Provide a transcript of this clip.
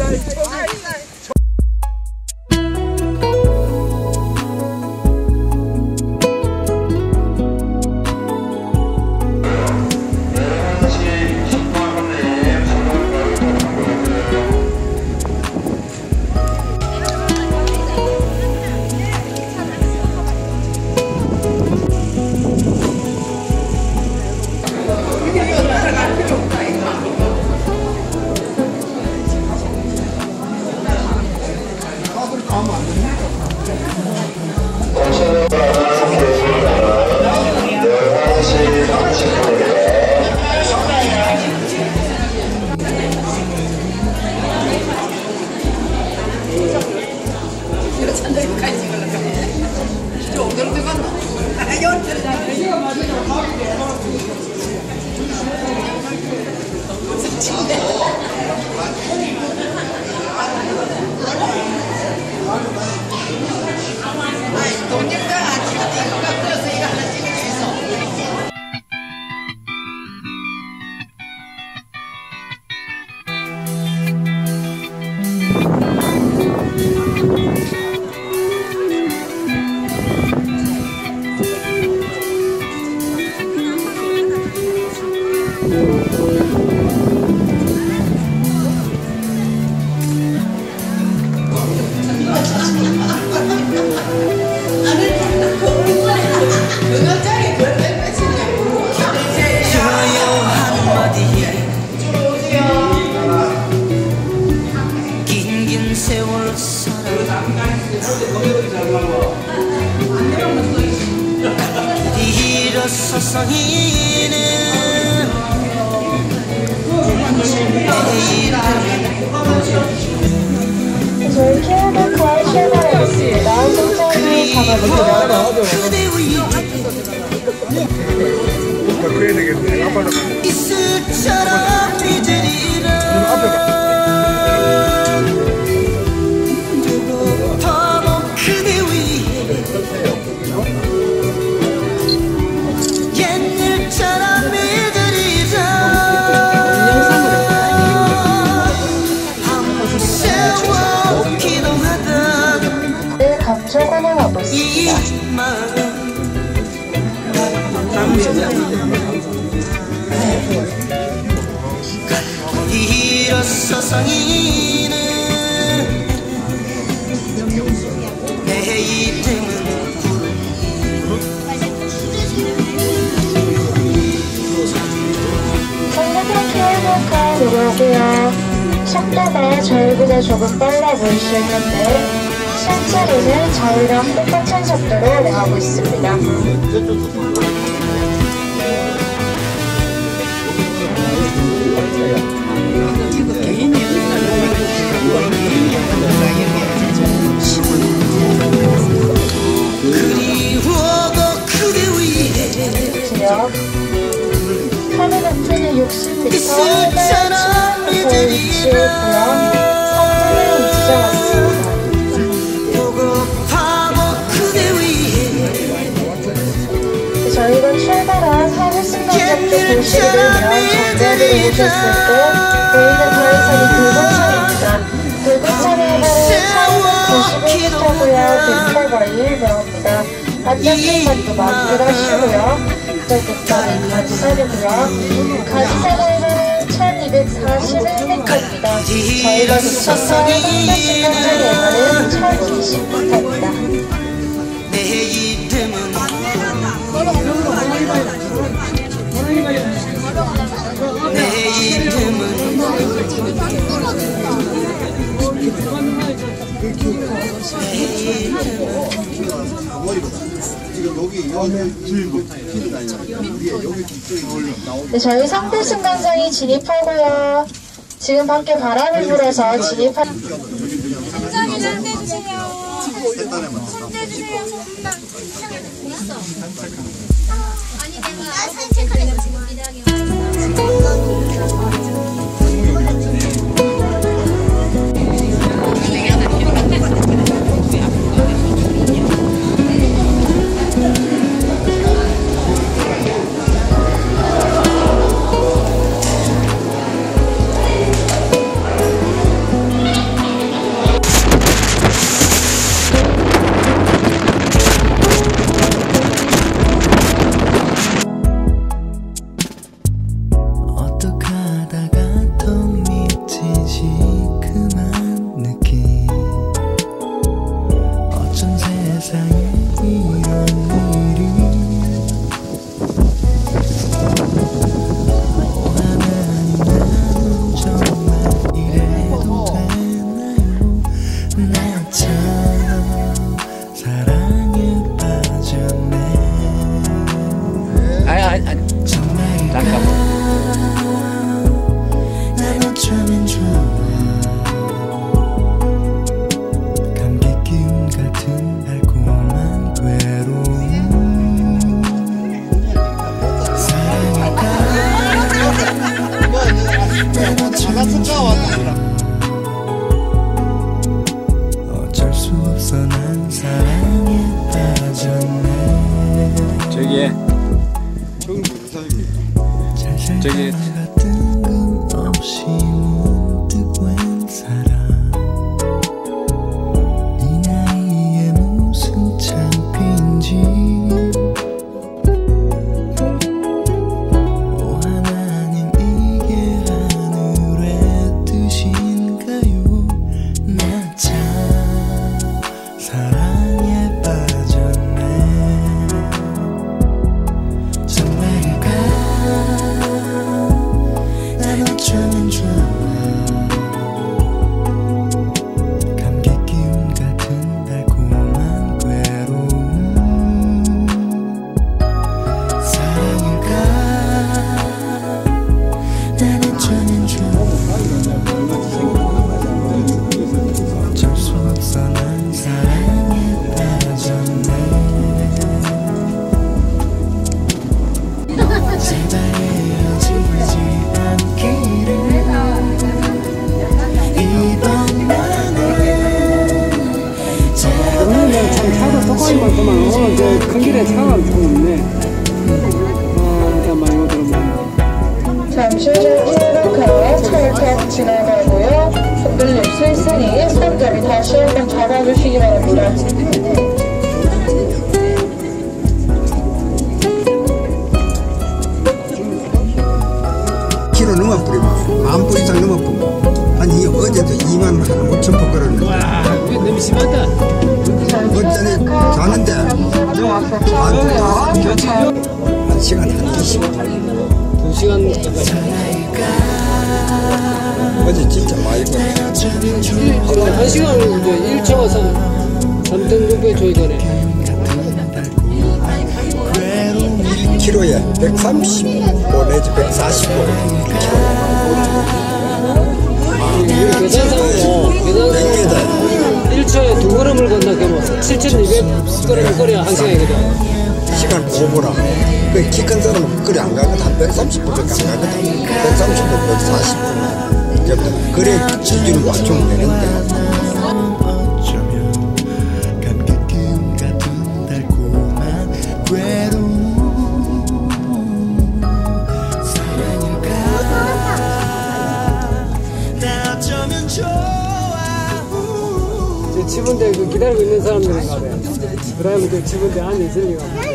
저희 케어백과에 출발하겠습니다. 승장이 잡아주세요. 그래야 되겠네. 아빠는 이슬처럼 삐지리라 두고 바보 그대 위에 옛일처럼 삐지리라 밤새워 기도하던 늘 감정원을 하고 있습니다. 일어서서 이는 내 이름은 성격한 케어백과 들어오고요. 속도가 저희보다 조금 빨라 보이실 텐데 실제로는 저희랑 똑같은 속도로 나가고 있습니다. 하늘 높이는 60m, 해발 1000m 위치에 있고요. 성전을 입장했습니다. 저희가 출발한 하늘승강장도 도시를 들면 정자들이 오셨을 때 보이는 다이선이 붉은 차입니다. 붉은 차를 차는 91m고요. 빈탈 거리를 나옵니다. 안전등반도 만들어주시고요. 뒷발은 가지산이고요. 가지산에는 1241m입니다. 저희가 도착한 하늘승강장에서는 1020m입니다. 내 이름은 내 이름은 네, 저희 상대승강장이 진입하고요. 지금 밖에 바람이 불어서 진입할 승강이 상대해주세요. 손대주세요. 손당. 아니 내가 산책하는 거 지금 기대하기 큰 길에 차가 좀 없네. 잠깐만, 이거 들어봐. 잠시 후 이렇게 차를 타고 지나가고요. 흔들릴 수 있으니 손잡이 다시 한번 잡아주시기 바랍니다. 키로 넘어버리면 10,000보 이상 넘어버리면 아니 어제도 25,000보 걸었는데 와, 그게 너무 심하다. 어쩌니 자는데 한 시간 한 20분 2시간 가까이. 어제 진짜 많이 걸었어. 1시간 이제 1초가 3.6배 조이더네. 1km에 130보 내지 140보 계산상으로 1초에 2걸음을 건너 그러면 7,200걸음을 걸어야 1시간이거든. 시간 보고 보라. 키 큰 사람은 그래 안 가거든. 한 130분밖에 안 가거든. 130분, 140분. 그래 기준을 맞추면 되는데. 어쩌면 감격기운 같은 달콤한 괴로움 사랑일까 나 어쩌면 좋아 지붕대 기다리고 있는 사람들인가 봐. 드라이브도 지붕대 안에 있으니까.